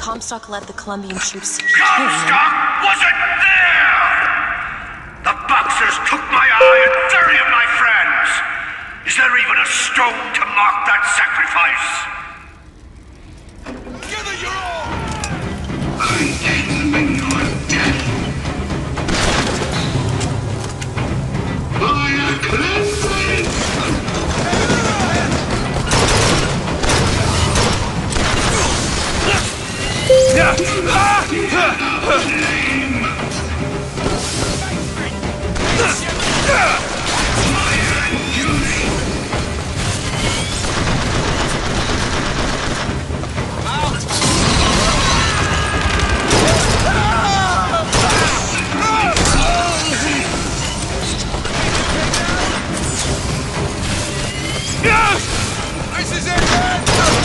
Comstock led the Colombian troops to Peking. Comstock wasn't there! The Boxers took my eye and 30 of my friends! Is there even a stone to mark that sacrifice? Gather your all! I examine your death! By a cleansing! This is it, man!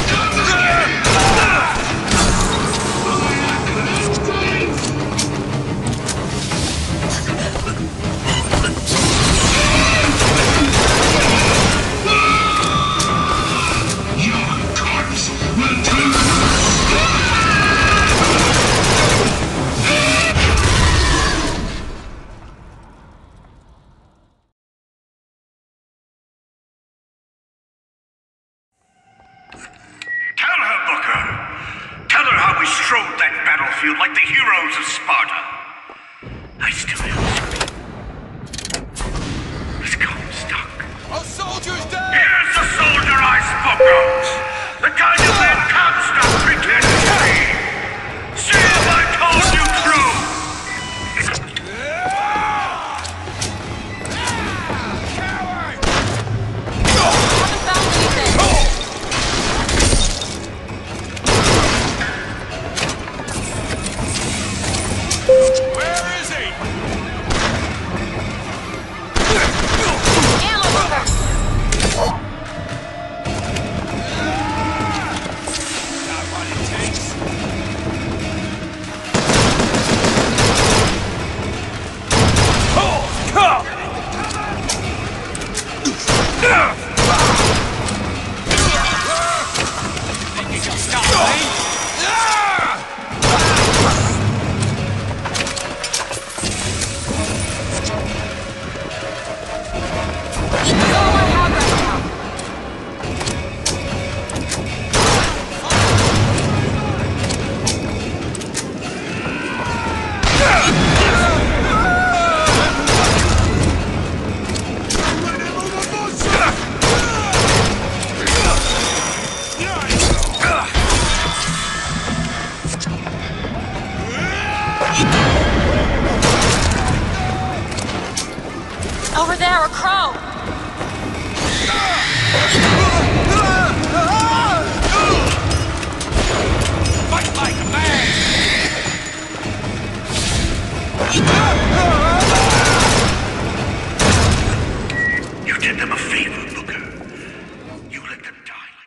Like the heroes of Sparta. I still have It's Comstock. Our soldier's dead! Here's the soldier I spoke of! The kind of man Comstock pretended to be! See if I told you true! Coward! Haven't found anything. Where is he? Ammo Booker! Not what it takes. Think you can stop me? That's all I have right now. Over there, a crow! Fight like a man! You did them a favor, Booker. You let them die like...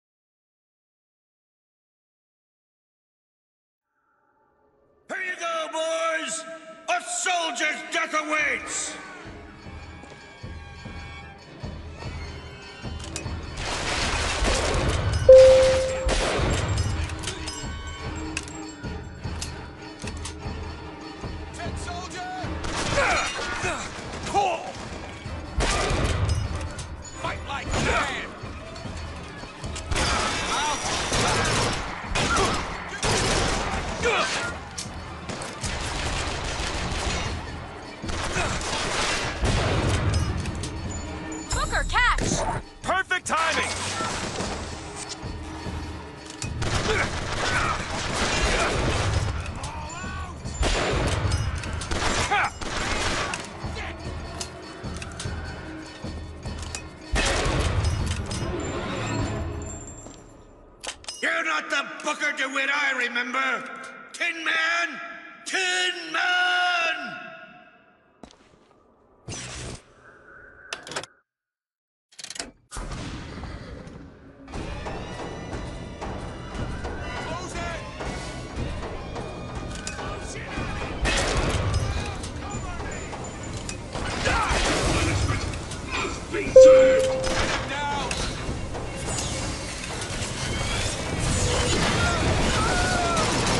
Here you go, boys! A soldier's death awaits! Dead soldier! Fight like a man! Booker, catch! Perfect timing! You're not the Booker DeWitt I remember! Tin Man! Tin Man! Close it! Close it! Cover me! Die! Must be served! Get him down!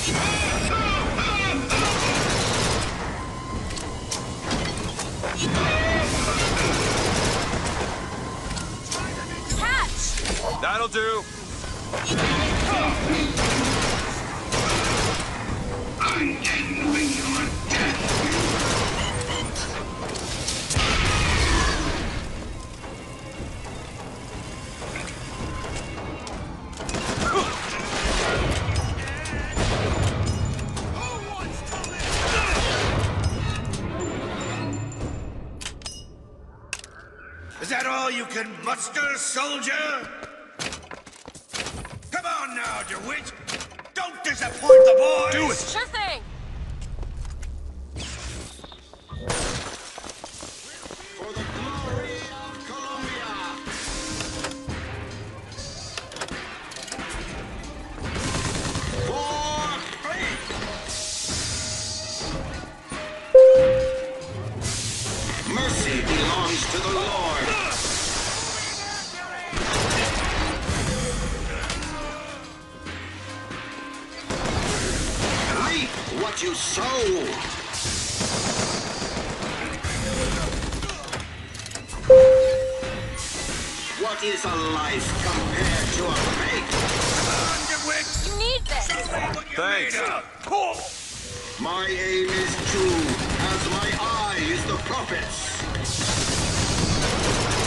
Catch! That'll do. I'm handling your death. Is that all you can muster, soldier? Come on now, DeWitt! Don't disappoint the boys! Do it! Sure thing! For the glory of Columbia! For faith! Mercy belongs to the Lord! Reap what you sow! What is a life compared to a fate? Come on, DeWitt! You need this! Show me what you're Thanks. made of! My aim is true, as my eye is the prophet's.